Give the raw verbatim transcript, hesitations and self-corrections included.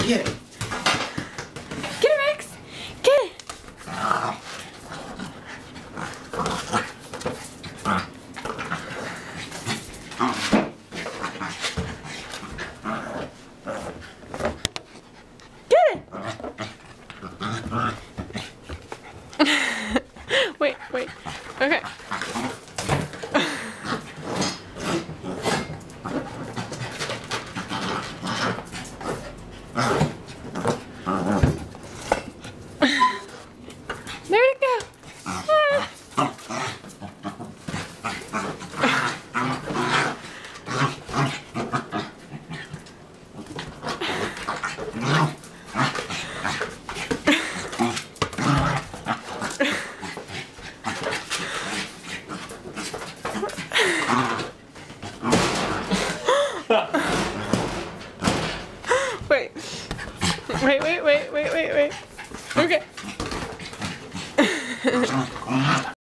Get it. Get it, Rex. Get it. Get it. Wait, wait. Okay. There it go. Wait. Wait, wait, wait, wait, wait, wait. Okay.